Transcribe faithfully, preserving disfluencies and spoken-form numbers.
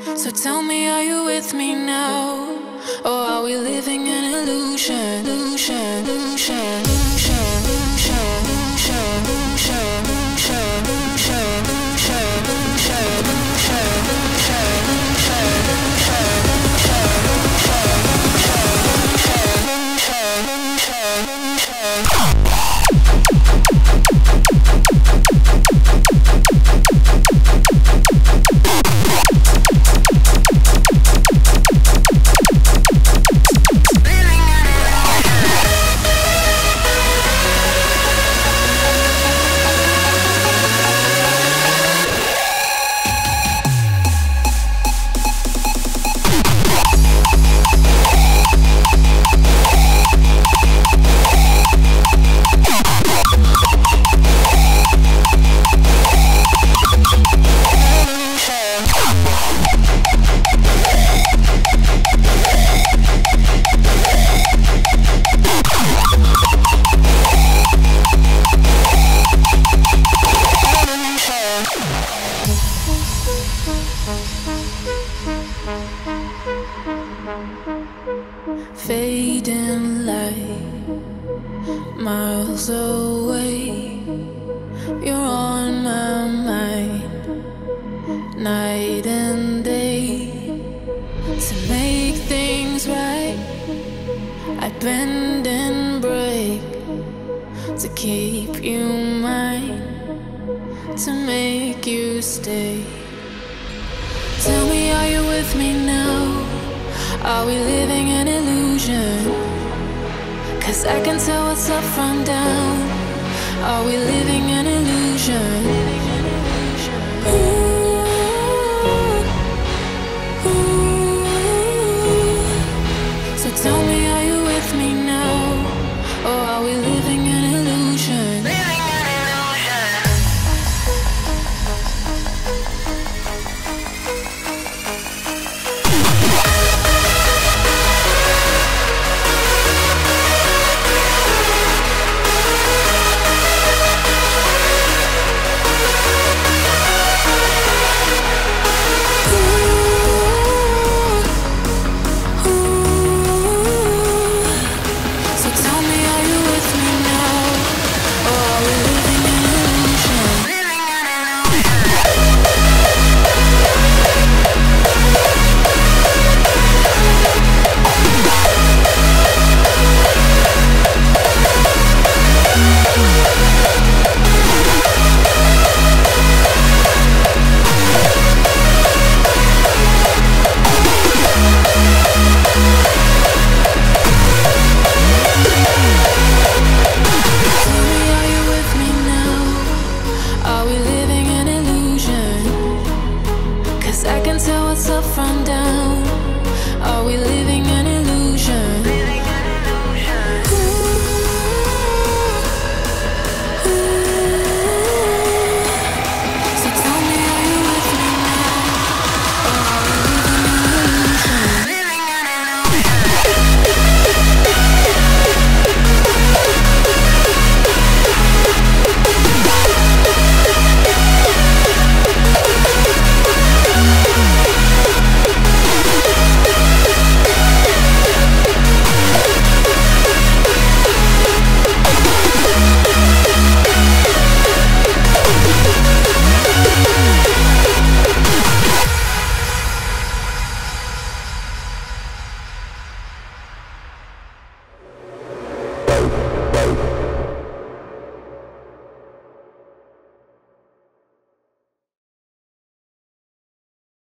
So tell me, are you with me now? Or are we living an illusion? Illusion, illusion, illusion, illusion, illusion, illusion, illusion, illusion, fading light, miles away. You're on my mind, night and day. To make things right, I bend and break to keep you mine, to make you stay. Tell me, are you with me now? Are we living an illusion? Cause I can tell what's up from down. Are we living an illusion?